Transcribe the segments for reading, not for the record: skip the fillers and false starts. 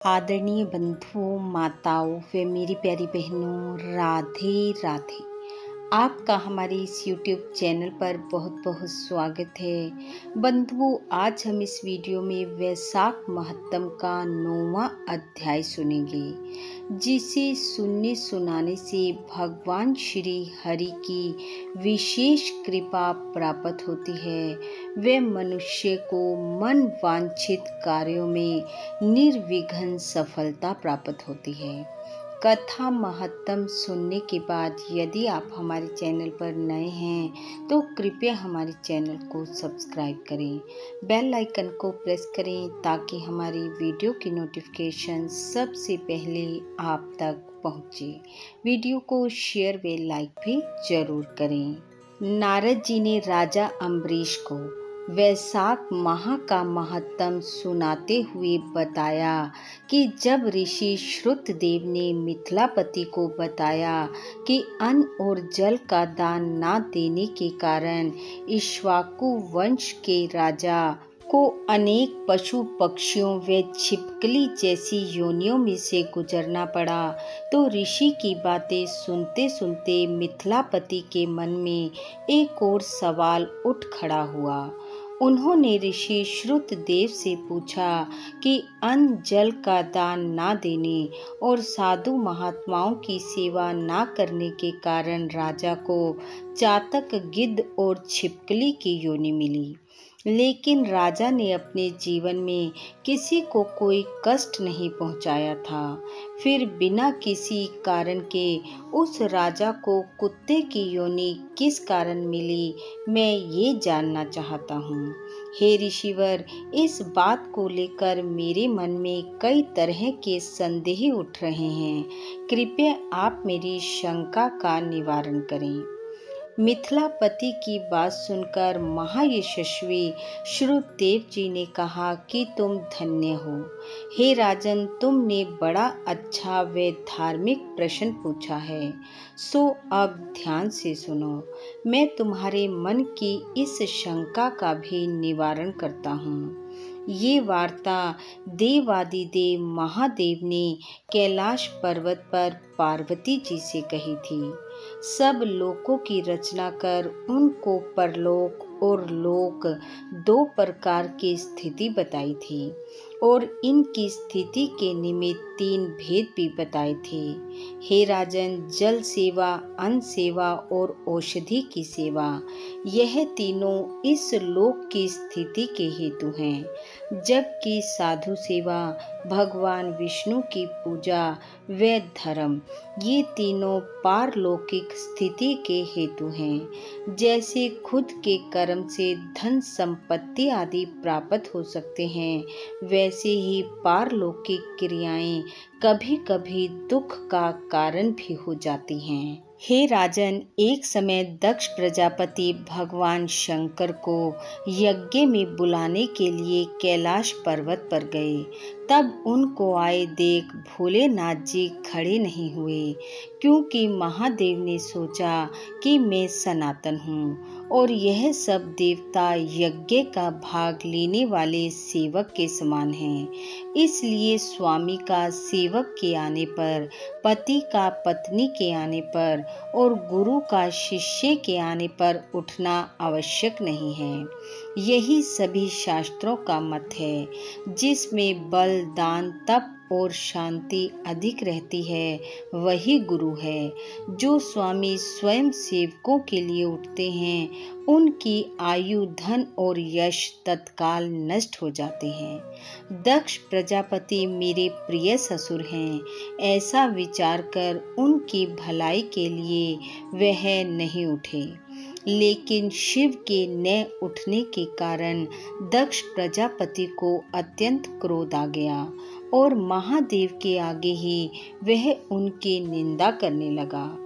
आदरणीय बंधुओं, माताओं व मेरी प्यारी बहनों, राधे राधे। आपका हमारे इस YouTube चैनल पर बहुत बहुत स्वागत है। बंधुओं, आज हम इस वीडियो में वैशाख महत्तम का 9वां अध्याय सुनेंगे, जिसे सुनने सुनाने से भगवान श्री हरि की विशेष कृपा प्राप्त होती है। वे मनुष्य को मन वांछित कार्यों में निर्विघ्न सफलता प्राप्त होती है। कथा महत्तम सुनने के बाद यदि आप हमारे चैनल पर नए हैं तो कृपया हमारे चैनल को सब्सक्राइब करें, बेल आइकन को प्रेस करें ताकि हमारी वीडियो की नोटिफिकेशन सबसे पहले आप तक पहुंचे। वीडियो को शेयर व लाइक भी जरूर करें। नारद जी ने राजा अम्बरीश को वैशाख माह का महत्तम सुनाते हुए बताया कि जब ऋषि श्रुतदेव ने मिथिलापति को बताया कि अन्न और जल का दान न देने के कारण इक्ष्वाकु वंश के राजा को अनेक पशु पक्षियों व छिपकली जैसी योनियों में से गुजरना पड़ा, तो ऋषि की बातें सुनते सुनते मिथिलापति के मन में एक और सवाल उठ खड़ा हुआ। उन्होंने ऋषि श्रुतदेव से पूछा कि अन्न जल का दान न देने और साधु महात्माओं की सेवा न करने के कारण राजा को चातक, गिद्ध और छिपकली की योनि मिली, लेकिन राजा ने अपने जीवन में किसी को कोई कष्ट नहीं पहुंचाया था। फिर बिना किसी कारण के उस राजा को कुत्ते की योनि किस कारण मिली, मैं ये जानना चाहता हूँ। हे ऋषिवर, इस बात को लेकर मेरे मन में कई तरह के संदेह उठ रहे हैं। कृपया आप मेरी शंका का निवारण करें। मिथिलापति की बात सुनकर महायशस्वी श्रुतदेव जी ने कहा कि तुम धन्य हो। हे राजन, तुमने बड़ा अच्छा व धार्मिक प्रश्न पूछा है, सो अब ध्यान से सुनो। मैं तुम्हारे मन की इस शंका का भी निवारण करता हूँ। ये वार्ता देवादिदेव महादेव ने कैलाश पर्वत पर पार्वती जी से कही थी। सब लोकों की रचना कर उनको परलोक और लोक दो प्रकार की स्थिति बताई थी और इनकी स्थिति के निमित्त 3 भेद भी बताए थे। हे राजन, जल सेवा, अन्न सेवा और औषधि की सेवा, यह तीनों इस लोक की स्थिति के हेतु हैं, जबकि साधु सेवा, भगवान विष्णु की पूजा व धर्म, ये तीनों पारलौकिक स्थिति के हेतु हैं। जैसे खुद के कर्म से धन संपत्ति आदि प्राप्त हो सकते हैं, वैसे ही पारलौकिक क्रियाएं कभी कभी दुख का कारण भी हो जाती हैं। हे राजन, एक समय दक्ष प्रजापति भगवान शंकर को यज्ञ में बुलाने के लिए कैलाश पर्वत पर गए। तब उनको आए देख भोलेनाथ जी खड़े नहीं हुए, क्योंकि महादेव ने सोचा कि मैं सनातन हूँ और यह सब देवता यज्ञ का भाग लेने वाले सेवक के समान हैं। इसलिए स्वामी का सेवक के आने पर, पति का पत्नी के आने पर और गुरु का शिष्य के आने पर उठना आवश्यक नहीं है। यही सभी शास्त्रों का मत है। जिसमें बल, दान, तप और शांति अधिक रहती है, वही गुरु है। जो स्वामी स्वयं सेवकों के लिए उठते हैं, उनकी आयु, धन और यश तत्काल नष्ट हो जाते हैं। दक्ष प्रजापति मेरे प्रिय ससुर हैं, ऐसा विचार कर उनकी भलाई के लिए वह नहीं उठे। लेकिन शिव के न उठने के कारण दक्ष प्रजापति को अत्यंत क्रोध आ गया और महादेव के आगे ही वह उनकी निंदा करने लगा।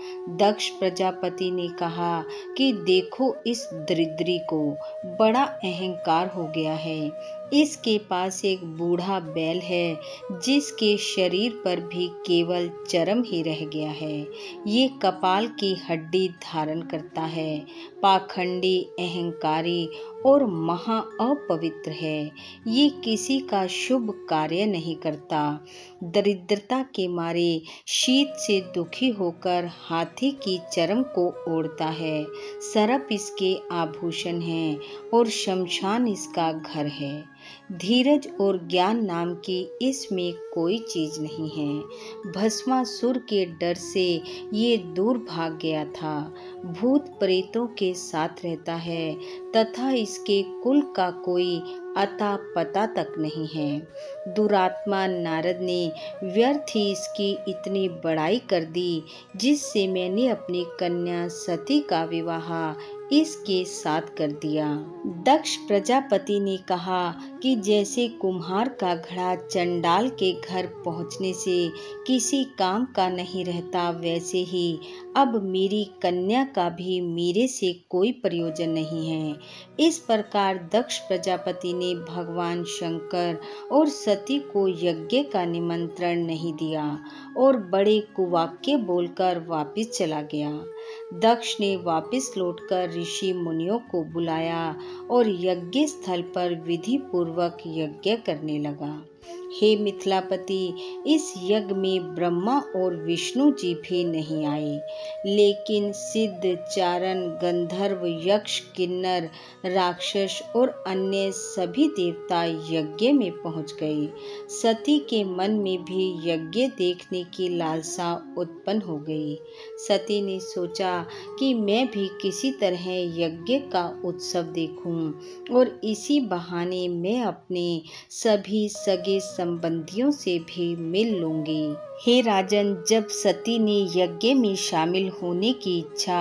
दक्ष प्रजापति ने कहा कि देखो इस दरिद्री को, बड़ा अहंकार हो गया है। इसके पास एक बूढ़ा बैल है जिसके शरीर पर भी केवल चर्म ही रह गया है। ये कपाल की हड्डी धारण करता है, पाखंडी, अहंकारी और महा अपवित्र है। ये किसी का शुभ कार्य नहीं करता। दरिद्रता के मारे शीत से दुखी होकर हाथी की चर्म को ओढ़ता है। सर्प इसके आभूषण हैं और शमशान इसका घर है। धीरज और ज्ञान नाम की इसमें कोई चीज नहीं है। भस्मासुर के डर से ये दूर भाग गया था। भूत प्रेतों के साथ रहता है तथा इसके कुल का कोई अता पता तक नहीं है। दुरात्मा नारद ने व्यर्थ ही इसकी इतनी बड़ाई कर दी, जिससे मैंने अपनी कन्या सती का विवाह इसके साथ कर दिया। दक्ष प्रजापति ने कहा कि जैसे कुम्हार का घड़ा चंडाल के घर पहुंचने से किसी काम का नहीं रहता, वैसे ही अब मेरी कन्या का भी मेरे से कोई प्रयोजन नहीं है। इस प्रकार दक्ष प्रजापति ने भगवान शंकर और सती को यज्ञ का निमंत्रण नहीं दिया और बड़े कुवाक्य बोलकर वापस चला गया। दक्ष ने वापस लौटकर ऋषि मुनियों को बुलाया और यज्ञ स्थल पर विधि पूर्वक यज्ञ करने लगा। हे मिथिलापति, इस यज्ञ में ब्रह्मा और विष्णु जी भी नहीं आए, लेकिन सिद्ध, चारण, गंधर्व, यक्ष, किन्नर, राक्षस और अन्य सभी देवता यज्ञ में पहुंच गए। सती के मन में भी यज्ञ देखने की लालसा उत्पन्न हो गई। सती ने सोचा कि मैं भी किसी तरह यज्ञ का उत्सव देखूं और इसी बहाने मैं अपने सभी सगे संबंधियों से भी मिल लूंगी। हे राजन, जब सती ने यज्ञ में शामिल होने की इच्छा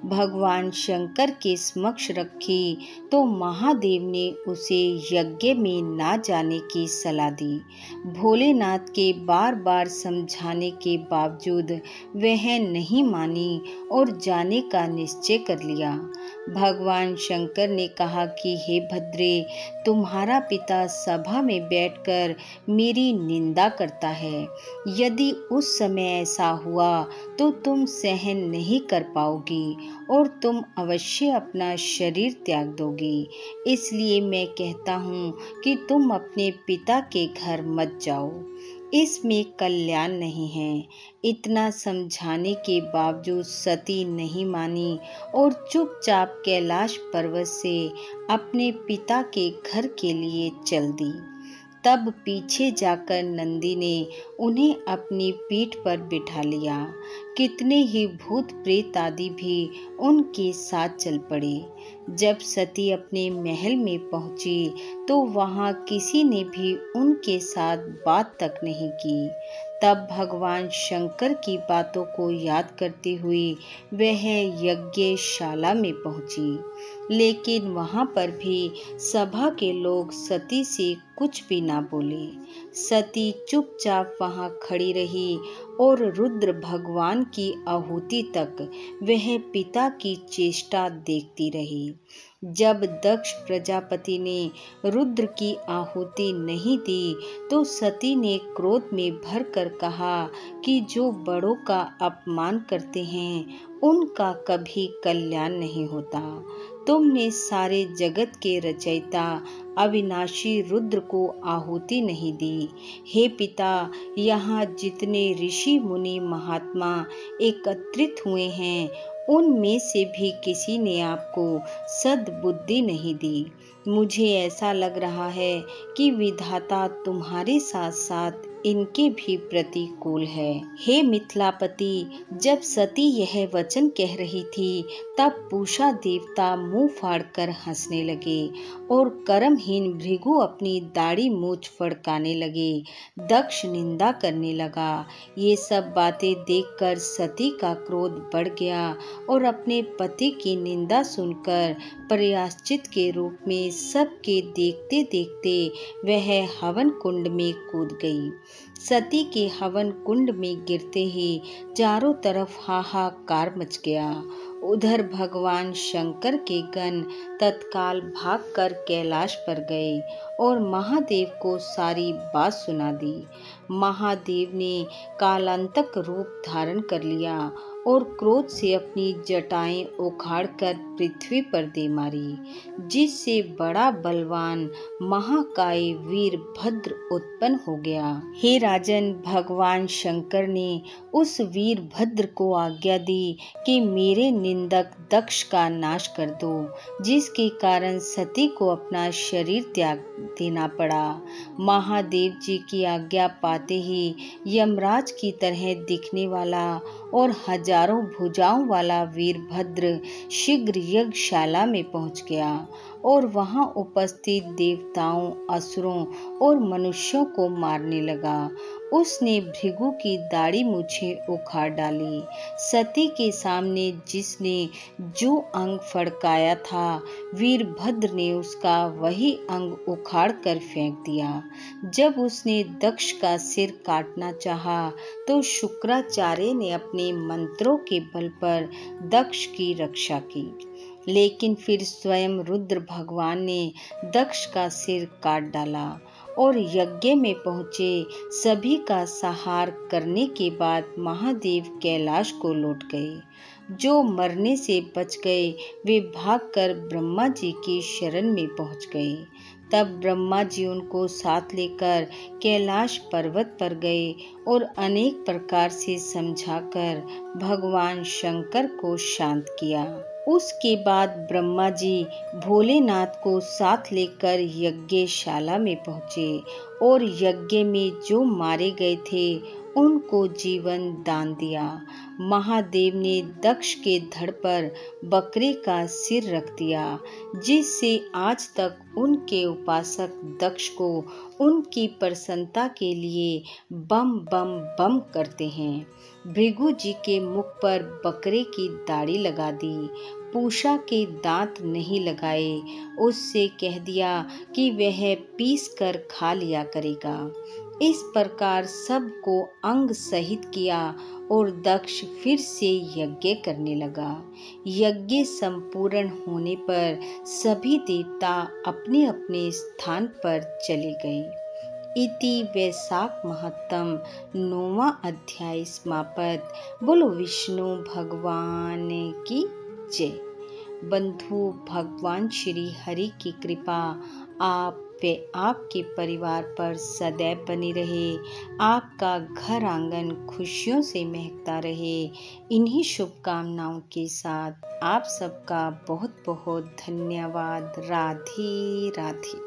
भगवान शंकर के समक्ष रखी, तो महादेव ने उसे यज्ञ में ना जाने की सलाह दी। भोलेनाथ के बार बार समझाने के बावजूद वह नहीं मानी और जाने का निश्चय कर लिया। भगवान शंकर ने कहा कि हे भद्रे, तुम्हारा पिता सभा में बैठकर मेरी निंदा करता है। यदि उस समय ऐसा हुआ तो तुम सहन नहीं कर पाओगी और तुम अवश्य अपना शरीर त्याग दोगी। इसलिए मैं कहता हूँ कि तुम अपने पिता के घर मत जाओ, इसमें कल्याण नहीं है। इतना समझाने के बावजूद सती नहीं मानी और चुपचाप कैलाश पर्वत से अपने पिता के घर के लिए चल दी। तब पीछे जाकर नंदी ने उन्हें अपनी पीठ पर बिठा लिया। कितने ही भूत प्रेत आदि भी उनके साथ चल पड़े। जब सती अपने महल में पहुंची तो वहां किसी ने भी उनके साथ बात तक नहीं की। तब भगवान शंकर की बातों को याद करती हुई वह यज्ञशाला में पहुंची, लेकिन वहां पर भी सभा के लोग सती से कुछ भी ना बोले। सती चुपचाप वहां खड़ी रही और रुद्र भगवान की आहुति तक वह पिता की चेष्टा देखती रही। जब दक्ष प्रजापति ने रुद्र की आहुति नहीं दी तो सती ने क्रोध में भरकर कहा कि जो बड़ों का अपमान करते हैं उनका कभी कल्याण नहीं होता। तुमने सारे जगत के रचयिता अविनाशी रुद्र को आहुति नहीं दी। हे पिता, यहाँ जितने ऋषि मुनि महात्मा एकत्रित हुए हैं उनमें से भी किसी ने आपको सद्बुद्धि नहीं दी। मुझे ऐसा लग रहा है कि विधाता तुम्हारे साथ साथ इनके भी प्रतिकूल है। हे मिथिलापति, जब सती यह वचन कह रही थी तब पूषा देवता मुंह फाड़कर हंसने लगे और कर्महीन भृगु अपनी दाढ़ी मूछ फड़काने लगे। दक्ष निंदा करने लगा। ये सब बातें देखकर सती का क्रोध बढ़ गया और अपने पति की निंदा सुनकर प्रायश्चित के रूप में सबके देखते देखते वह हवन कुंड में कूद गई। सती के हवन कुंड में गिरते ही चारों तरफ हाहाकार मच गया। उधर भगवान शंकर के गण तत्काल भागकर कैलाश पर गए और महादेव को सारी बात सुना दी। महादेव ने कालांतक रूप धारण कर लिया और क्रोध से अपनी जटाएं उखाड़कर पृथ्वी पर दे मारी, जिससे बड़ा बलवान महाकाय वीरभद्र उत्पन्न हो गया। हे राजन, भगवान शंकर ने उस वीरभद्र को आज्ञा दी कि मेरे निंदक दक्ष का नाश कर दो, जिसके कारण सती को अपना शरीर त्याग देना पड़ा। महादेव जी की आज्ञा पाते ही यमराज की तरह दिखने वाला और हजारों भुजाओं वाला वीरभद्र शीघ्र यज्ञशाला में पहुंच गया और वहां उपस्थित देवताओं, असुरों और मनुष्यों को मारने लगा। उसने भृगु की दाढ़ी मूछें उखाड़ डाली। सती के सामने जिसने जो अंग फड़काया था, वीरभद्र ने उसका वही अंग उखाड़ कर फेंक दिया। जब उसने दक्ष का सिर काटना चाहा तो शुक्राचार्य ने अपने मंत्रों के बल पर दक्ष की रक्षा की, लेकिन फिर स्वयं रुद्र भगवान ने दक्ष का सिर काट डाला और यज्ञ में पहुंचे सभी का संहार करने के बाद महादेव कैलाश को लौट गए। जो मरने से बच गए वे भागकर ब्रह्मा जी की शरण में पहुंच गए। तब ब्रह्मा जी उनको साथ लेकर कैलाश पर्वत पर गए और अनेक प्रकार से समझाकर भगवान शंकर को शांत किया। उसके बाद ब्रह्मा जी भोलेनाथ को साथ लेकर यज्ञशाला में पहुंचे और यज्ञ में जो मारे गए थे उनको जीवन दान दिया। महादेव ने दक्ष के धड़ पर बकरे का सिर रख दिया, जिससे आज तक उनके उपासक दक्ष को उनकी प्रसन्नता के लिए बम बम बम करते हैं। भृगु जी के मुख पर बकरे की दाढ़ी लगा दी, पूषा के दांत नहीं लगाए, उससे कह दिया कि वह पीस कर खा लिया करेगा। इस प्रकार सबको अंग सहित किया और दक्ष फिर से यज्ञ करने लगा। यज्ञ संपूर्ण होने पर सभी देवता अपने अपने स्थान पर चले गए। इति वैशाख महत्तम 9वां अध्याय समाप्त। बोलो विष्णु भगवान की जय। बंधु, भगवान श्री हरि की कृपा आप व आपके परिवार पर सदैव बनी रहे। आपका घर आंगन खुशियों से महकता रहे। इन्हीं शुभकामनाओं के साथ आप सबका बहुत बहुत धन्यवाद। राधे राधे।